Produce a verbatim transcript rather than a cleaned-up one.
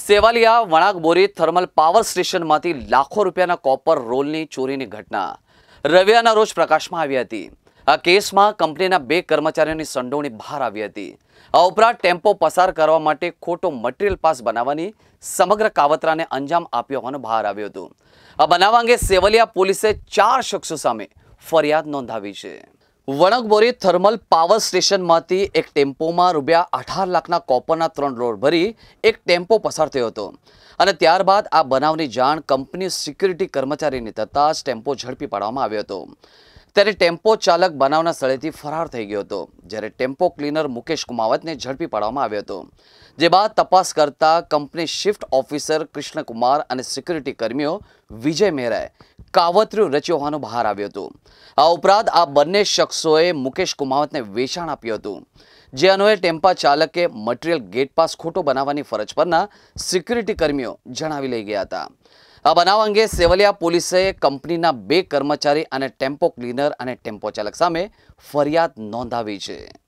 Sevaliya Wanakbori thermal power સ્ટેશનમાંથી લાખો રૂપિયાના કોપર રોલની ચોરીની ઘટના રવિવારના રોજ પ્રકાશમાં આવી હતી। આ કેસમાં કંપનીના બે કર્મચારીઓની સંડોવણી બહાર આવી હતી। આ ઉપરાંત ટેમ્પો પસાર કરવા માટે ખોટો મટીરીયલ પાસ બનાવવાની સમગ્ર કાવતરાને અંજામ આપ્યો હોવાનું બહાર આવ્યું હતું। આ બનાવ અંગે સેવાલિયા પોલીસે ચાર શખ્સો સામે ફરિયાદ નોંધાવી છે। વણકબોરી થર્મલ પાવર સ્ટેશનમાંથી એક ટેમ્પોમાં રૂપિયા અઢાર લાખના કોપરના ત્રણ રોડ ભરી એક ટેમ્પો પસાર થયો હતો અને ત્યારબાદ આ બનાવની જાણ કંપની સિક્યુરિટી કર્મચારીને થતાં જ ટેમ્પો ઝડપી પાડવામાં આવ્યો હતો। ત્યારે ટેમ્પો ચાલક બનાવના સ્થળેથી ફરાર થઈ ગયો હતો, જ્યારે ટેમ્પો ક્લીનર મુકેશ કુમાવતને ઝડપી પાડવામાં આવ્યો હતો। જે બાદ તપાસ કરતા કંપની શિફ્ટ ઓફિસર કૃષ્ણકુમાર અને સિક્યુરિટી કર્મીઓ વિજય મહેરાએ કાવતરું રચ્યો હોવાનું બહાર આવ્યું હતું। આ ઉપરાંત આ બંને શખ્સોએ મુકેશ કુમાવતને વેચાણ આપ્યું હતું, જે અન્વયે ટેમ્પા ચાલકે મટીરીયલ ગેટ પાસ ખોટો બનાવવાની ફરજ પરના સિક્યુરિટી કર્મીઓ જણાવી લઈ ગયા હતા। આ બનાવ અંગે સેવાલિયા પોલીસે કંપનીના બે કર્મચારી અને ટેમ્પો ક્લીનર અને ટેમ્પો ચાલક સામે ફરિયાદ નોંધાવી છે।